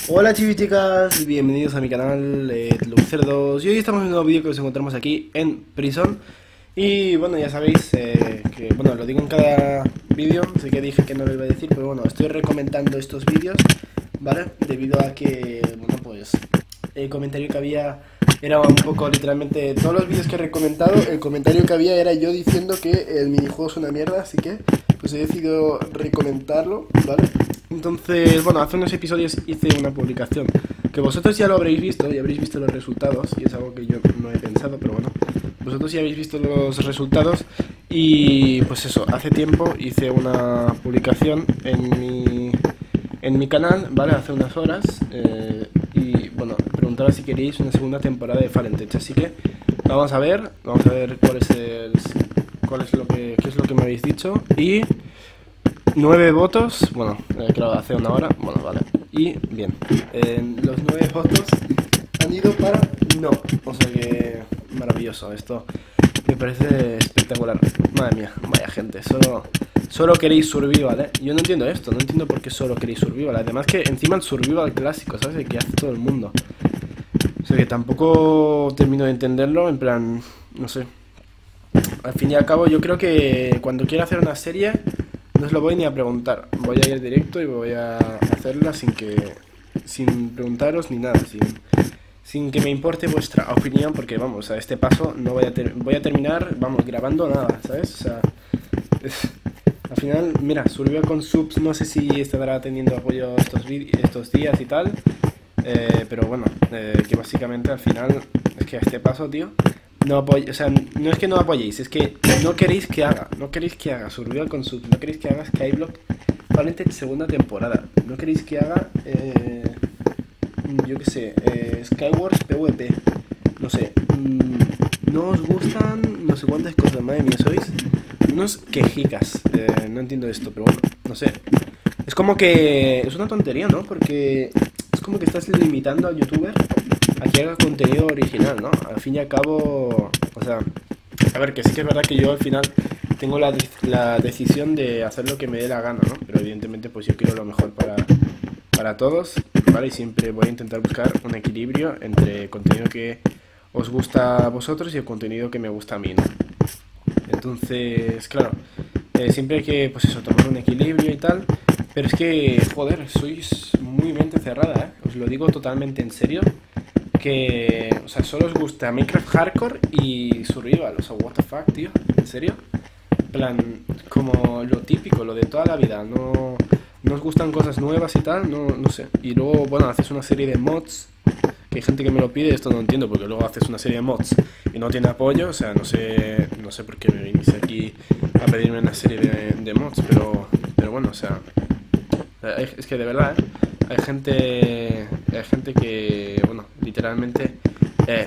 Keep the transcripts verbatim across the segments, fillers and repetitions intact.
Hola chicos y chicas, bienvenidos a mi canal eh, Lucerdos. Y hoy estamos en un nuevo vídeo que nos encontramos aquí en Prison. Y bueno, ya sabéis eh, que, bueno, lo digo en cada vídeo, sé que dije que no lo iba a decir, pero bueno, estoy recomendando estos vídeos, ¿vale? Debido a que, bueno, pues el comentario que había era un poco literalmente, todos los vídeos que he recomendado, el comentario que había era yo diciendo que el minijuego es una mierda, así que pues he decidido recomendarlo, ¿vale? Entonces, bueno, hace unos episodios hice una publicación que vosotros ya lo habréis visto, ya habréis visto los resultados, y es algo que yo no he pensado, pero bueno, vosotros ya habéis visto los resultados. Y pues eso, hace tiempo hice una publicación en mi, en mi canal, ¿vale? Hace unas horas, eh, y bueno, preguntaba si queréis una segunda temporada de Fallen Tech, así que vamos a ver, vamos a ver cuál es el, cuál es lo que, qué es lo que me habéis dicho. Y nueve votos, bueno, eh, creo hace una hora, bueno, vale, y bien, eh, los nueve votos han ido para no, o sea que maravilloso, esto me parece espectacular. Madre mía, vaya gente, solo, solo queréis survival, ¿eh? Yo no entiendo esto, no entiendo por qué solo queréis survival, además que encima el survival clásico, ¿sabes? El que hace todo el mundo, o sea que tampoco termino de entenderlo, en plan, no sé. Al fin y al cabo yo creo que cuando quiera hacer una serie no os lo voy ni a preguntar, voy a ir directo y voy a hacerla sin que, sin preguntaros ni nada, sin, sin que me importe vuestra opinión, porque vamos, a este paso no voy a, ter voy a terminar, vamos, grabando nada, ¿sabes? O sea, es, al final, mira, Survival con subs, no sé si estará teniendo apoyo estos, estos días y tal, eh, pero bueno, eh, que básicamente al final, es que a este paso, tío, no apoy o sea, no es que no apoyéis, es que no queréis que haga, no queréis que haga Survival con subs, no queréis que haga Skyblock Fallen Tech segunda temporada, no queréis que haga, eh, yo qué sé, eh, Skywars PvP, no sé, mmm, no os gustan no sé cuántas cosas, madre mía, sois unos quejicas, eh, no entiendo esto, pero bueno, no sé, es como que es una tontería, ¿no? Porque es como que estás limitando al youtuber a que haga contenido original, ¿no? Al fin y al cabo, o sea, a ver, que sí que es verdad que yo al final tengo la, la decisión de hacer lo que me dé la gana, ¿no? Pero evidentemente pues yo quiero lo mejor para, para todos, ¿vale? Y siempre voy a intentar buscar un equilibrio entre el contenido que os gusta a vosotros y el contenido que me gusta a mí, ¿no? Entonces, claro, eh, siempre hay que, pues eso, tomar un equilibrio y tal. Pero es que, joder, sois muy mente cerrada, ¿eh? Os lo digo totalmente en serio. Que, o sea, solo os gusta Minecraft Hardcore y Survival, o sea, what the fuck, tío, ¿en serio? En plan, como lo típico, lo de toda la vida, no, no os gustan cosas nuevas y tal, no, no sé. Y luego, bueno, haces una serie de mods, que hay gente que me lo pide, esto no entiendo, porque luego haces una serie de mods y no tiene apoyo, o sea, no sé, no sé por qué me vinís aquí a pedirme una serie de, de mods, pero, pero bueno, o sea, es que de verdad, ¿eh? Hay gente, hay gente que, bueno, literalmente eh,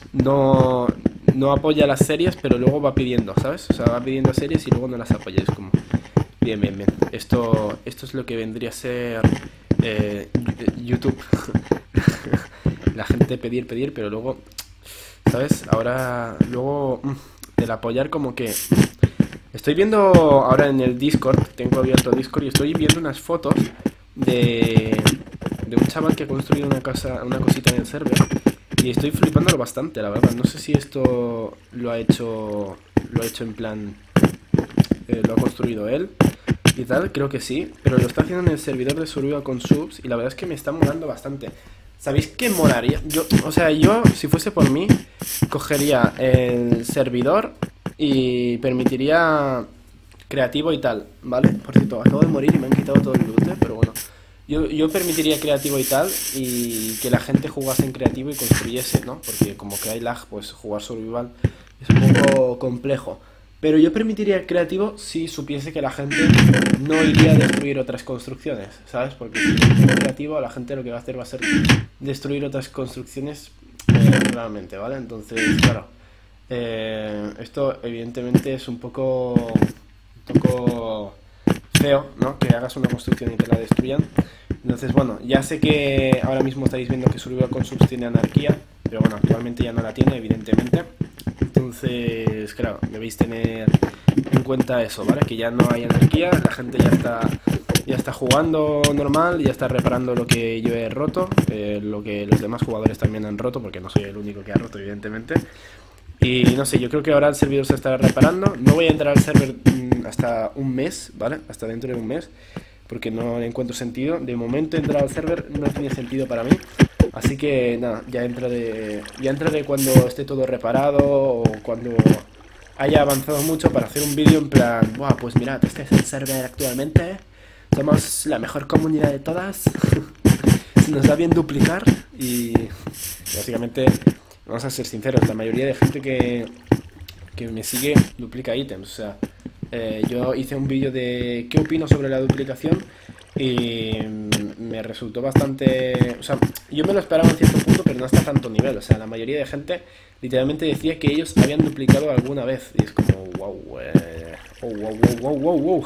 no, no apoya las series, pero luego va pidiendo, ¿sabes? O sea, va pidiendo series y luego no las apoya. Es como, bien, bien, bien. Esto, esto es lo que vendría a ser eh, YouTube. La gente pedir, pedir, pero luego, ¿sabes? Ahora, luego, el apoyar como que... Estoy viendo ahora en el Discord, tengo abierto Discord y estoy viendo unas fotos de, de un chaval que ha construido una casa, una cosita en el server, y estoy flipándolo bastante, la verdad. No sé si esto lo ha hecho, lo ha hecho en plan, eh, lo ha construido él y tal, creo que sí, pero lo está haciendo en el servidor de Survival con subs y la verdad es que me está molando bastante. ¿Sabéis qué molaría? Yo, o sea, yo, si fuese por mí, cogería el servidor y permitiría creativo y tal, ¿vale? Por cierto, acabo de morir y me han quitado todo el loot, ¿eh? Pero bueno, yo, yo permitiría creativo y tal, y que la gente jugase en creativo y construyese, ¿no? Porque como que hay lag, pues jugar survival es un poco complejo. Pero yo permitiría creativo si supiese que la gente no iría a destruir otras construcciones, ¿sabes? Porque si es creativo, la gente lo que va a hacer va a ser destruir otras construcciones eh, realmente, ¿vale? Entonces, claro, eh, esto evidentemente es un poco, un poco feo, ¿no? Que hagas una construcción y te la destruyan. Entonces, bueno, ya sé que ahora mismo estáis viendo que Survival con subs tiene anarquía, pero bueno, actualmente ya no la tiene, evidentemente. Entonces, claro, debéis tener en cuenta eso, ¿vale? Que ya no hay anarquía, la gente ya está ya está jugando normal, ya está reparando lo que yo he roto, eh, lo que los demás jugadores también han roto, porque no soy el único que ha roto, evidentemente. Y no sé, yo creo que ahora el servidor se estará reparando. No voy a entrar al server mmm, hasta un mes, ¿vale? Hasta dentro de un mes, porque no le encuentro sentido. De momento entrar al server no tiene sentido para mí. Así que nada, ya entraré, ya entraré cuando esté todo reparado o cuando haya avanzado mucho para hacer un vídeo en plan, buah, pues mirad, este es el server actualmente, somos la mejor comunidad de todas, se nos da bien duplicar y básicamente, vamos a ser sinceros, la mayoría de gente que, que me sigue duplica ítems, o sea, eh, yo hice un vídeo de qué opino sobre la duplicación y me resultó bastante... O sea, yo me lo esperaba en cierto punto, pero no hasta tanto nivel. O sea, la mayoría de gente literalmente decía que ellos habían duplicado alguna vez. Y es como, wow, eh, oh, wow, wow, wow, wow, wow.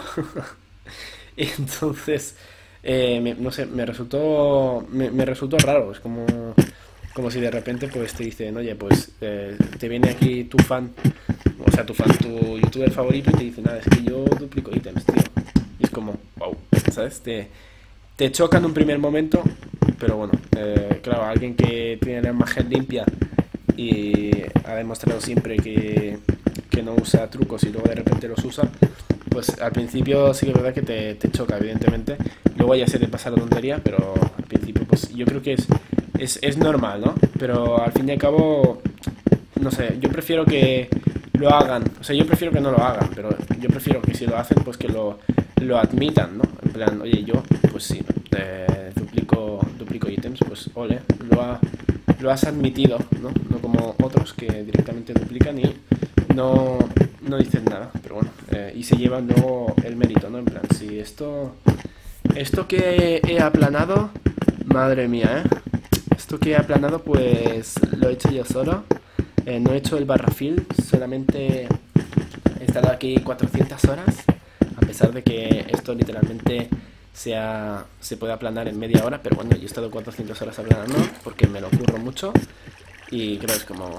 Y entonces, eh, me, no sé, me resultó, me, me resultó raro. Es como, como si de repente pues te dicen, oye, pues eh, te viene aquí tu fan, o sea, tu fan, tu youtuber favorito y te dice, nada, es que yo duplico ítems, tío. Y es como, wow, ¿sabes? Te, te choca en un primer momento, pero bueno, eh, claro, alguien que tiene la imagen limpia y ha demostrado siempre que, que no usa trucos y luego de repente los usa, pues al principio sí que es verdad que te, te choca, evidentemente. Luego ya se te pasa la tontería, pero al principio pues yo creo que es, es, es normal, ¿no? Pero al fin y al cabo, no sé, yo prefiero que lo hagan, o sea, yo prefiero que no lo hagan, pero yo prefiero que si lo hacen, pues que lo, lo admitan, ¿no? En plan, oye, yo, pues sí, eh, duplico, duplico ítems, pues ole, lo, ha, lo has admitido, ¿no? No como otros que directamente duplican y no, no dicen nada, pero bueno, eh, y se llevan luego el mérito, ¿no? En plan, si esto, esto que he aplanado, madre mía, ¿eh? Esto que he aplanado, pues lo he hecho yo solo. Eh, no he hecho el barra fill, solamente he estado aquí cuatrocientas horas, a pesar de que esto literalmente sea, se puede aplanar en media hora, pero bueno, yo he estado cuatrocientas horas aplanando porque me lo curro mucho y creo que es como...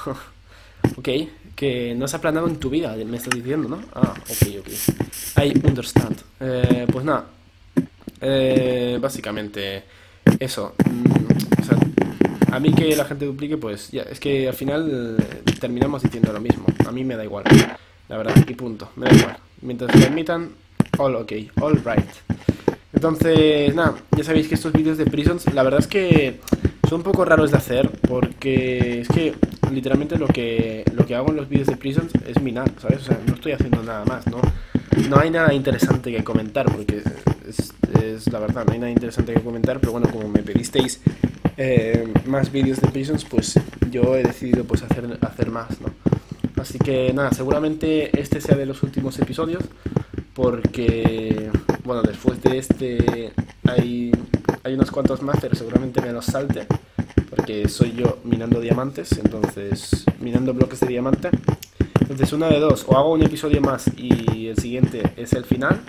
ok, que no has aplanado en tu vida, me estás diciendo, ¿no? Ah, ok, ok. I understand. Eh, pues nada, eh, básicamente eso. Mm, o sea, a mí que la gente duplique, pues ya, es que al final eh, terminamos diciendo lo mismo. A mí me da igual, la verdad, y punto, me da igual. Mientras lo admitan, all ok, all right. Entonces, nada, ya sabéis que estos vídeos de Prisons, la verdad es que son un poco raros de hacer, porque es que literalmente lo que lo que hago en los vídeos de Prisons es minar, ¿sabes? O sea, no estoy haciendo nada más, ¿no? No hay nada interesante que comentar, porque es, es la verdad, no hay nada interesante que comentar, pero bueno, como me pedisteis eh, más vídeos de Prisons, pues yo he decidido pues hacer, hacer más, ¿no? Así que nada, seguramente este sea de los últimos episodios, porque, bueno, después de este hay, hay unos cuantos más, pero seguramente me los salte, porque soy yo minando diamantes, entonces, minando bloques de diamante. Entonces una de dos, o hago un episodio más y el siguiente es el final,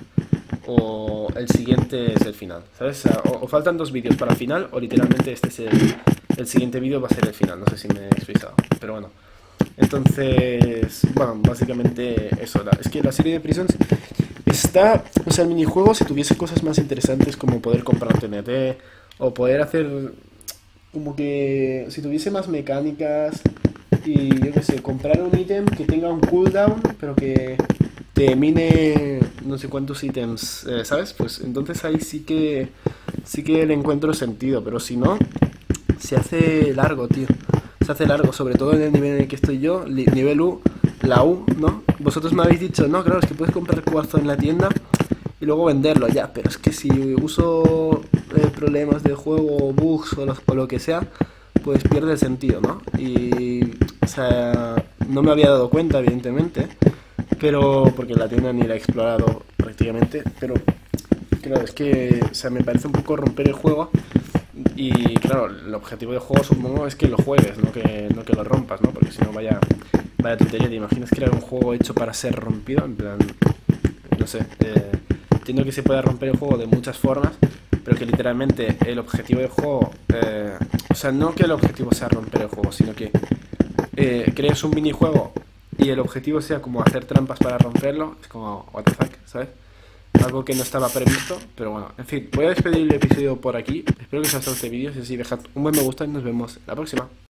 o el siguiente es el final, ¿sabes? O, o faltan dos vídeos para el final, o literalmente este es el, el siguiente vídeo va a ser el final, no sé si me he explicado, pero bueno. Entonces, bueno, básicamente eso, la, es que la serie de Prisons está, o sea, el minijuego si tuviese cosas más interesantes como poder comprar T N T, o poder hacer, como que, si tuviese más mecánicas, y yo qué sé, comprar un ítem que tenga un cooldown, pero que te mine no sé cuántos ítems, eh, ¿sabes? Pues entonces ahí sí que, sí que le encuentro sentido, pero si no, se hace largo, tío. Se hace largo, sobre todo en el nivel en el que estoy yo, nivel U, la U, ¿no? Vosotros me habéis dicho, no, claro, es que puedes comprar cuarzo en la tienda y luego venderlo, ya, pero es que si uso eh, problemas de juego, bugs o lo, o lo que sea, pues pierde el sentido, ¿no? Y, o sea, no me había dado cuenta, evidentemente, pero, porque la tienda ni la he explorado prácticamente, pero, claro, es que, o sea, me parece un poco romper el juego. Y claro, el objetivo del juego supongo es que lo juegues, no que, no que lo rompas, ¿no? Porque si no, vaya, vaya tontería. ¿Te imaginas crear un juego hecho para ser rompido? En plan, no sé, eh, entiendo que se pueda romper el juego de muchas formas, pero que literalmente el objetivo del juego, eh, o sea, no que el objetivo sea romper el juego, sino que eh, crees un minijuego y el objetivo sea como hacer trampas para romperlo, es como, what the fuck, ¿sabes? algo que no estaba previsto, pero bueno, en fin, voy a despedir el episodio por aquí. Espero que os haya gustado este vídeo, si es así, dejad un buen me gusta y nos vemos la próxima.